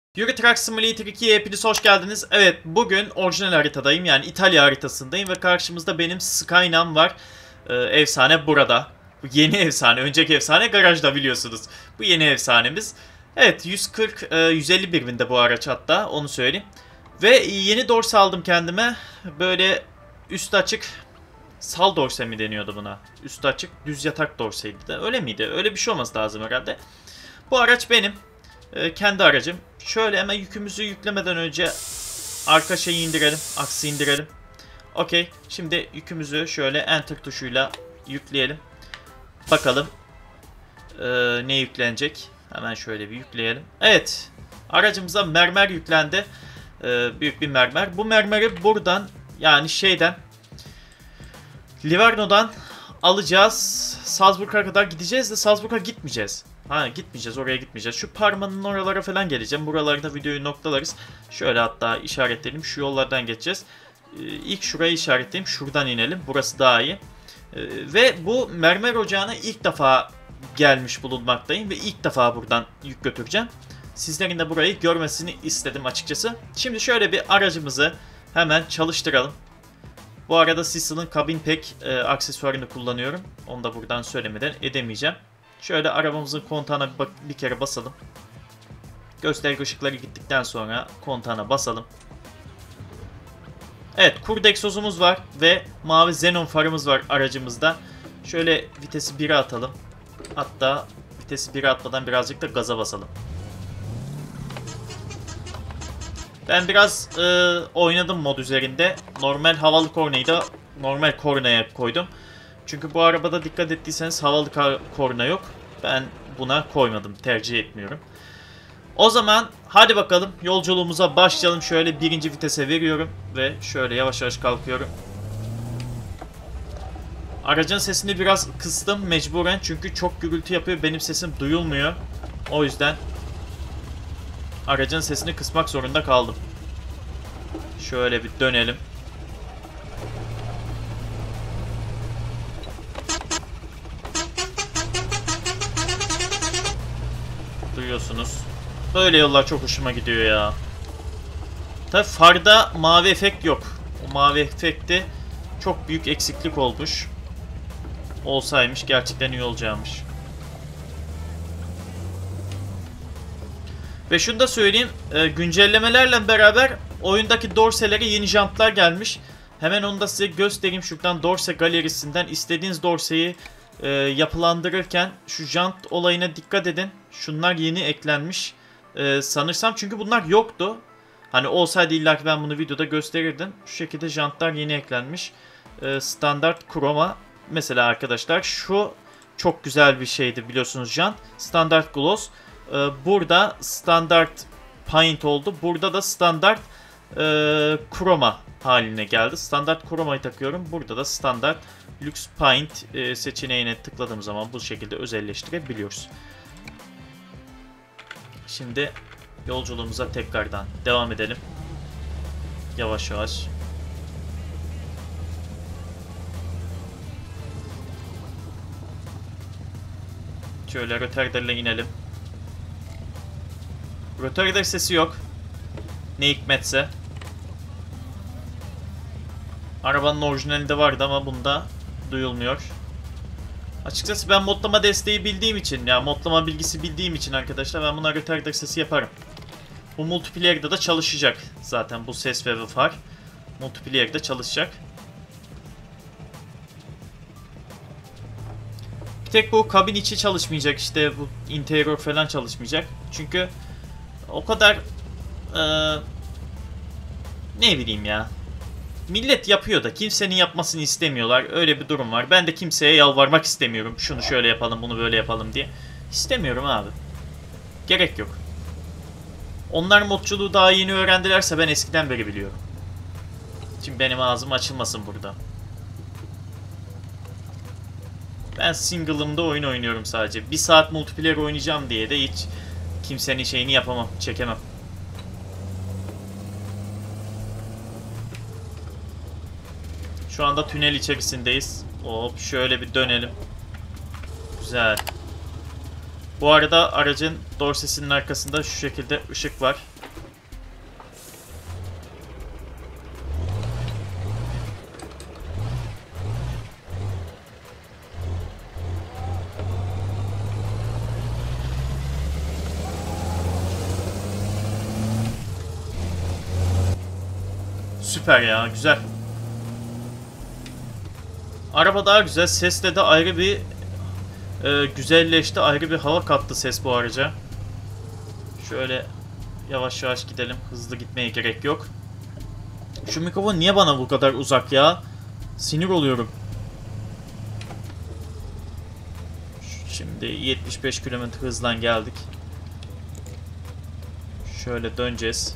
Euro Truck Simulator 2'ye hepiniz hoş geldiniz. Evet, bugün orijinal haritadayım, yani İtalya haritasındayım ve karşımızda benim Skyline var. Efsane burada. Bu yeni efsane, önceki efsane garajda biliyorsunuz. Bu yeni efsanemiz. Evet, 140-151 binde bu araç, hatta onu söyleyeyim. Ve yeni dorse aldım kendime. Böyle üstü açık sal dorse mi deniyordu buna? Üstü açık düz yatak dorseydi de, öyle miydi? Öyle bir şey olması lazım herhalde. Bu araç benim. Kendi aracım. Şöyle hemen yükümüzü yüklemeden önce arka şeyi indirelim. Aksı indirelim. Okey. Şimdi yükümüzü şöyle enter tuşuyla yükleyelim. Bakalım ne yüklenecek. Hemen şöyle bir yükleyelim. Evet. Aracımıza mermer yüklendi. Büyük bir mermer. Bu mermeri buradan, yani şeyden, Livorno'dan alacağız. Salzburg'a kadar gideceğiz de Salzburg'a gitmeyeceğiz. Gitmeyeceğiz, oraya gitmeyeceğiz. Şu Parma'nın oralara falan geleceğim. Buralarda videoyu noktalarız. Şöyle hatta işaretleyelim. Şu yollardan geçeceğiz. İlk şurayı işaretleyeyim. Şuradan inelim. Burası daha iyi. Ve bu mermer ocağına ilk defa gelmiş bulunmaktayım. Ve ilk defa buradan yük götüreceğim. Sizlerin de burayı görmesini istedim açıkçası. Şimdi şöyle bir aracımızı hemen çalıştıralım. Bu arada Cecil'in Cabin Pack aksesuarını kullanıyorum. Onu da buradan söylemeden edemeyeceğim. Şöyle arabamızın kontağına bir kere basalım. Gösterge ışıkları gittikten sonra kontağına basalım. Evet, kurd egzozumuz var ve mavi xenon farımız var aracımızda. Şöyle vitesi 1'e atalım. Hatta vitesi 1'e atmadan birazcık da gaza basalım. Ben biraz oynadım mod üzerinde. Normal havalı kornayı da normal kornaya koydum. Çünkü bu arabada dikkat ettiyseniz havalı korna yok. Ben buna koymadım, tercih etmiyorum. O zaman hadi bakalım yolculuğumuza başlayalım. Şöyle birinci vitese veriyorum ve şöyle yavaş yavaş kalkıyorum. Aracın sesini biraz kıstım mecburen, çünkü çok gürültü yapıyor, benim sesim duyulmuyor. O yüzden aracın sesini kısmak zorunda kaldım. Şöyle bir dönelim. Duyuyorsunuz. Böyle yollar çok hoşuma gidiyor ya. Tabi farda mavi efekt yok. O mavi efekti çok büyük eksiklik olmuş. Olsaymış gerçekten iyi olacakmış. Ve şunu da söyleyeyim. Güncellemelerle beraber oyundaki dorselere yeni jantlar gelmiş. Hemen onu da size göstereyim. Şuradan dorse galerisinden istediğiniz dorseyi yapılandırırken şu jant olayına dikkat edin. Şunlar yeni eklenmiş. Sanırsam, çünkü bunlar yoktu. Hani olsaydı illaki ben bunu videoda gösterirdim. Şu şekilde jantlar yeni eklenmiş. Standart kroma. Mesela arkadaşlar şu çok güzel bir şeydi biliyorsunuz jant. Standart gloss. Burada standart paint oldu. Burada da standart kroma haline geldi. Standart kromayı takıyorum. Burada da standart Lux Paint seçeneğine tıkladığım zaman bu şekilde özelleştirebiliyoruz. Şimdi yolculuğumuza tekrardan devam edelim. Yavaş yavaş. Şöyle Rotterdael'e inelim. Rotterdael sesi yok. Ne hikmetse. Arabanın orijinalinde vardı ama bunda duyulmuyor. Açıkçası ben modlama desteği bildiğim için, ya modlama bilgisi bildiğim için arkadaşlar, ben buna Rotterdael sesi yaparım. Bu multiplayer'da da çalışacak zaten, bu ses ve far. Multiplayer'da çalışacak. Bir tek bu kabin içi çalışmayacak, işte bu interior falan çalışmayacak. Çünkü o kadar ne bileyim ya. Millet yapıyor da kimsenin yapmasını istemiyorlar. Öyle bir durum var. Ben de kimseye yalvarmak istemiyorum. Şunu şöyle yapalım, bunu böyle yapalım diye. İstemiyorum abi. Gerek yok. Onlar modculuğu daha yeni öğrendilerse ben eskiden beri biliyorum. Şimdi benim ağzım açılmasın burada. Ben single'ımda oyun oynuyorum sadece. 1 saat multiplayer oynayacağım diye de hiç kimsenin şeyini yapamam, çekemem. Şu anda tünel içerisindeyiz. Hop, şöyle bir dönelim. Güzel. Bu arada aracın dorsesinin arkasında şu şekilde ışık var. Süper ya, güzel. Araba daha güzel. Sesle de ayrı bir güzelleşti. Ayrı bir hava kattı ses bu araca. Şöyle yavaş yavaş gidelim. Hızlı gitmeye gerek yok. Şu mikrofon niye bana bu kadar uzak ya? Sinir oluyorum. Şimdi 75 km hızla geldik. Şöyle döneceğiz.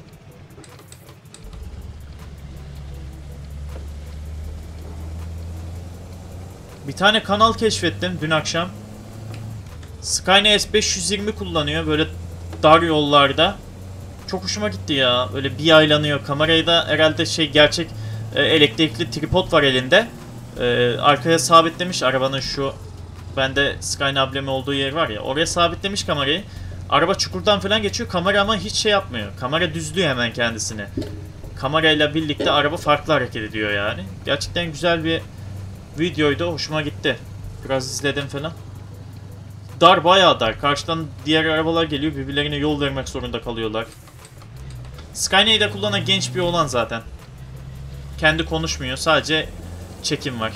Bir tane kanal keşfettim dün akşam. Skyline S520 kullanıyor böyle dar yollarda. Çok hoşuma gitti ya. Öyle bir yaylanıyor. Kamerayı da herhalde gerçek elektrikli tripod var elinde. Arkaya sabitlemiş arabanın şu bende Skyline ablemi olduğu yer var ya. Oraya sabitlemiş kamerayı. Araba çukurdan falan geçiyor. Kamera ama hiç yapmıyor. Kamera düzlüyor hemen kendisini. Kamerayla birlikte araba farklı hareket ediyor yani. Gerçekten güzel bir videoydu. Hoşuma gitti. Biraz izledim falan. Dar, bayağı dar. Karşıdan diğer arabalar geliyor. Birbirlerine yol vermek zorunda kalıyorlar. Skyline'de kullanan genç bir oğlan zaten. Kendi konuşmuyor. Sadece çekim var.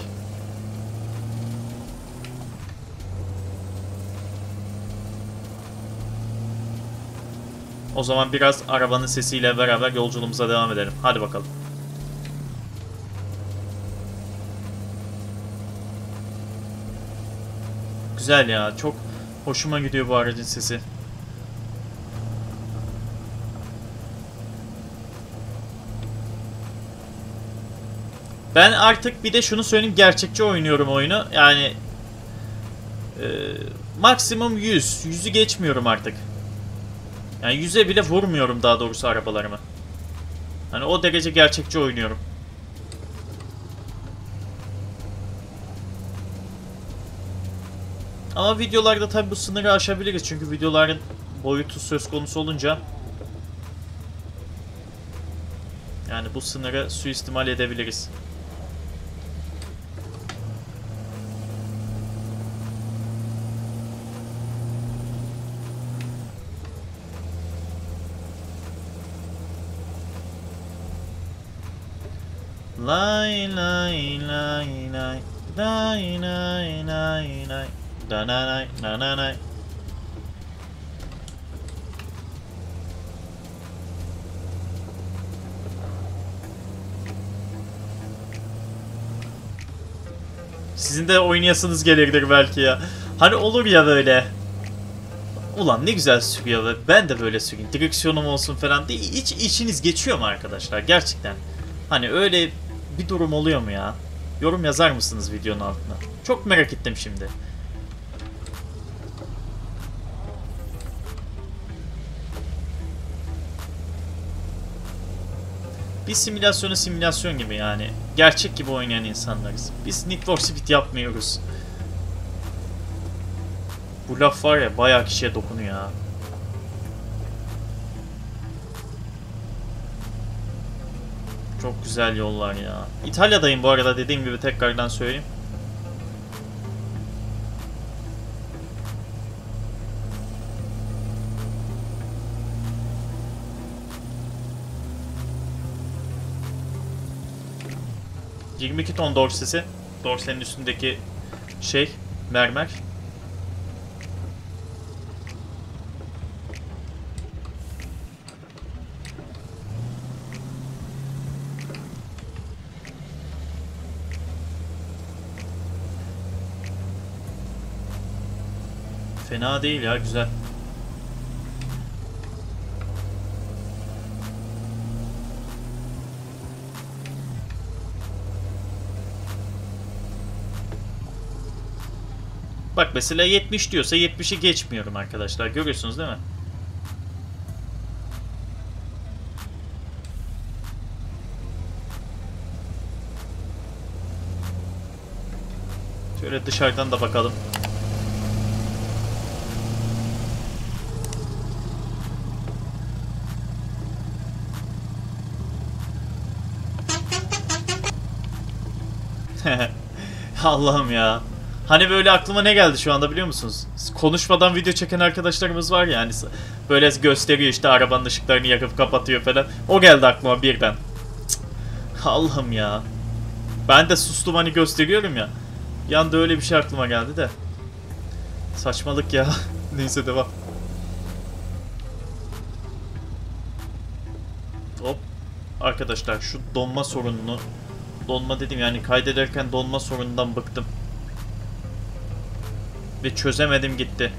O zaman biraz arabanın sesiyle beraber yolculuğumuza devam edelim. Hadi bakalım. Güzel ya. Çok hoşuma gidiyor bu aracın sesi. Ben artık bir de şunu söyleyeyim. Gerçekçi oynuyorum oyunu. Yani maksimum 100. 100'ü geçmiyorum artık. Yani 100'e bile vurmuyorum daha doğrusu arabalarımı. Hani o derece gerçekçi oynuyorum. Ama videolarda tabi bu sınırı aşabiliriz. Çünkü videoların boyutu söz konusu olunca yani bu sınırı suistimal edebiliriz. Lay lay lay lay lay lay lay lay dananay nananay. Sizin de oynayasınız gelirdir belki ya. Hani olur ya böyle. Ulan ne güzel sürüyor ve ben de böyle süreyim. Direksiyonum olsun falan diye. Hiç içiniz geçiyor mu arkadaşlar? Gerçekten. Hani öyle bir durum oluyor mu ya? Yorum yazar mısınız videonun altına? Çok merak ettim şimdi. Biz simülasyon gibi yani. Gerçek gibi oynayan insanlarız. Biz Need for Speed yapmıyoruz. Bu laf var ya bayağı kişiye dokunuyor ya. Çok güzel yollar ya. İtalya'dayım bu arada dediğim gibi tekrardan söyleyeyim. ...22 ton dorsesi. Dorsenin üstündeki mermer. Fena değil ya, güzel. Bak mesela 70 diyorsa 70'i geçmiyorum arkadaşlar. Görüyorsunuz değil mi? Şöyle dışarıdan da bakalım. Allah'ım ya. Hani böyle aklıma ne geldi şu anda biliyor musunuz? Konuşmadan video çeken arkadaşlarımız var ya hani böyle gösteriyor işte arabanın ışıklarını yakıp kapatıyor falan. O geldi aklıma birden. Cık. Allah'ım ya. Ben de sustum hani gösteriyorum ya. Bir anda öyle bir şey aklıma geldi de. Saçmalık ya. Neyse devam. Hop. Arkadaşlar şu donma sorununu, donma dedim yani kaydederken donma sorunundan bıktım. Ve çözemedim gitti.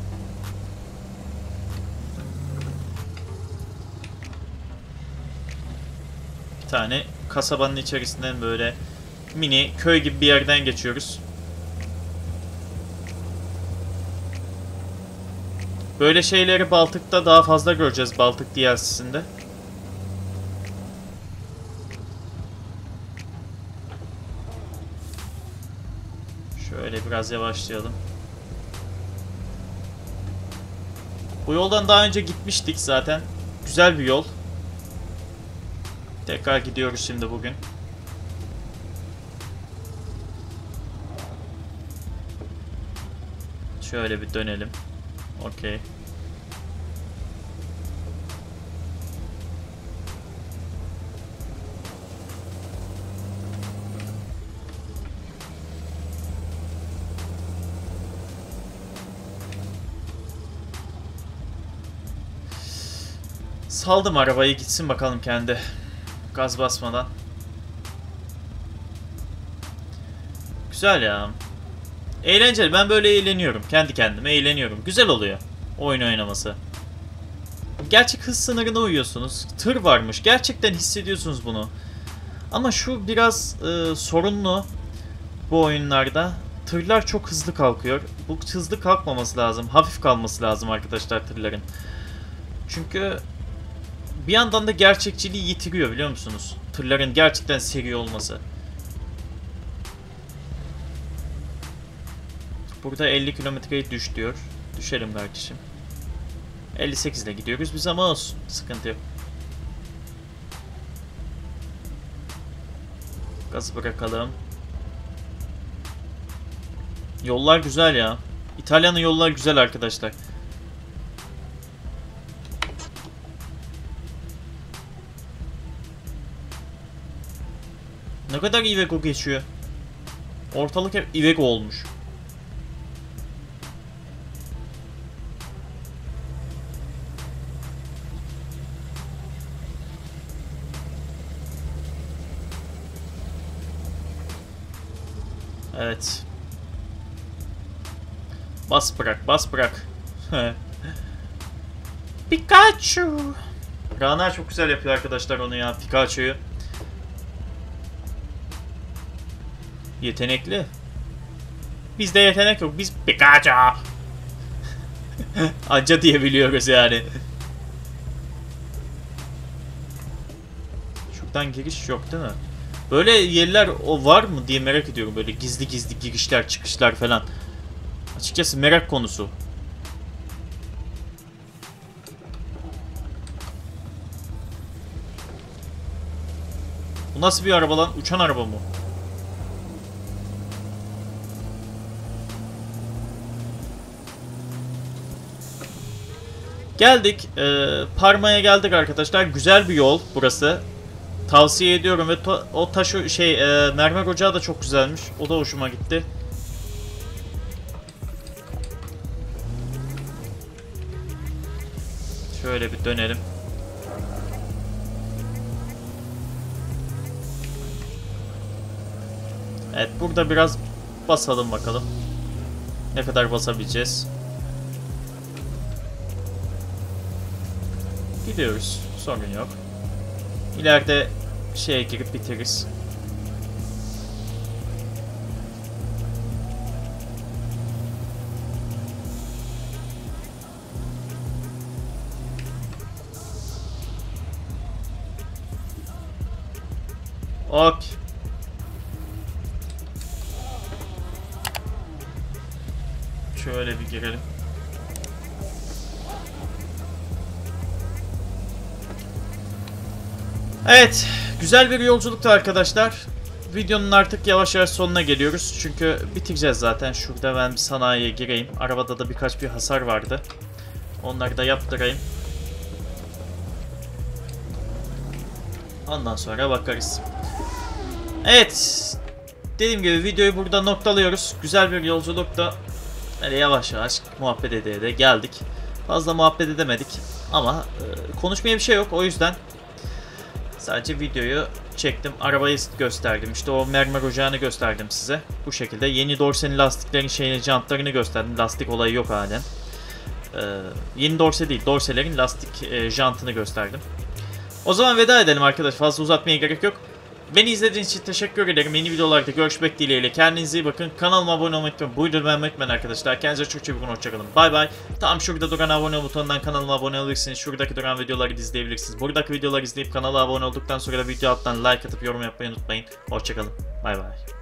Bir tane kasabanın içerisinden böyle mini köy gibi bir yerden geçiyoruz. Böyle şeyleri Baltık'ta daha fazla göreceğiz, Baltık DLC'sinde. Şöyle biraz yavaşlayalım. Bu yoldan daha önce gitmiştik zaten. Güzel bir yol. Tekrar gidiyoruz şimdi bugün. Şöyle bir dönelim. Okey. Saldım arabayı gitsin bakalım kendi. Gaz basmadan. Güzel ya. Eğlenceli. Ben böyle eğleniyorum. Kendi kendime eğleniyorum. Güzel oluyor oyun oynaması. Gerçek hız sınırına uyuyorsunuz. Tır varmış. Gerçekten hissediyorsunuz bunu. Ama şu biraz sorunlu bu oyunlarda. Tırlar çok hızlı kalkıyor. Bu hızlı kalkmaması lazım. Hafif kalması lazım arkadaşlar tırların. Çünkü bir yandan da gerçekçiliği yitiriyor biliyor musunuz? Tırların gerçekten seri olması. Burada 50 kilometreyi düş diyor. Düşelim kardeşim. 58 ile gidiyoruz biz ama olsun. Sıkıntı yok. Gazı bırakalım. Yollar güzel ya. İtalya'nın yolları güzel arkadaşlar. Ne kadar Iveco geçiyor. Ortalık hep Iveco olmuş. Evet. Bas bırak, bas bırak. Pikachu. Rana çok güzel yapıyor arkadaşlar onu ya, Pikachu'yu. Yetenekli. Bizde yetenek yok. Biz Pikachu. Anca diyebiliyoruz yani. Şuradan giriş yok değil mi? Böyle yerler o var mı diye merak ediyorum. Böyle gizli gizli girişler çıkışlar falan. Açıkçası merak konusu. Bu nasıl bir araba lan? Uçan araba mı? Geldik. Parma'ya geldik arkadaşlar. Güzel bir yol burası. Tavsiye ediyorum ve o taşı mermer ocağı da çok güzelmiş. O da hoşuma gitti. Şöyle bir dönelim. Evet, burada biraz basalım bakalım. Ne kadar basabileceğiz. Gidiyoruz. Sorun yok. İleride şeye girip bitiririz. Ok. Şöyle bir girelim. Evet, güzel bir yolculuktu arkadaşlar. Videonun artık yavaş yavaş sonuna geliyoruz. Çünkü bitireceğiz zaten. Şurada ben bir sanayiye gireyim. Arabada da birkaç bir hasar vardı. Onları da yaptırayım. Ondan sonra bakarız. Evet. Dediğim gibi videoyu burada noktalıyoruz. Güzel bir yolculukta. Öyle yavaş yavaş muhabbet ede geldik. Fazla muhabbet edemedik. Ama konuşmaya bir şey yok. O yüzden sadece videoyu çektim. Arabayı gösterdim. İşte o mermer ocağını gösterdim size. Bu şekilde. Yeni Dorse'nin lastiklerin jantlarını gösterdim. Lastik olayı yok halen. Yeni Dorse değil. Dorse'lerin lastik jantını gösterdim. O zaman veda edelim arkadaş. Fazla uzatmaya gerek yok. Beni izlediğiniz için teşekkür ederim. Yeni videolarda görüşmek dileğiyle. Kendinize iyi bakın. Kanalıma abone olmayı unutmayın. Buyurun beğenmeyi unutmayın arkadaşlar. Kendinize çok iyi bakın. Hoşçakalın. Bay bay. Tam şurada duran abone ol butonundan kanalıma abone olabilirsiniz. Şuradaki duran videoları izleyebilirsiniz. Buradaki videoları izleyip kanala abone olduktan sonra da video alttan like atıp yorum yapmayı unutmayın. Hoşçakalın. Bay bay.